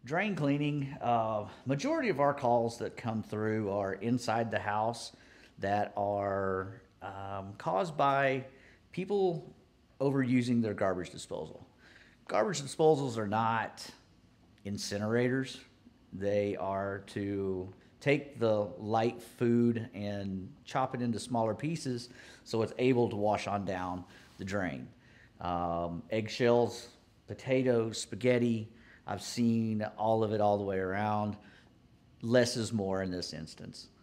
Drain cleaning, majority of our calls that come through are inside the house that are caused by people overusing their garbage disposal. Garbage disposals are not incinerators. They are to take the light food and chop it into smaller pieces so it's able to wash on down the drain. Eggshells, potatoes, spaghetti. I've seen all of it all the way around. Less is more in this instance.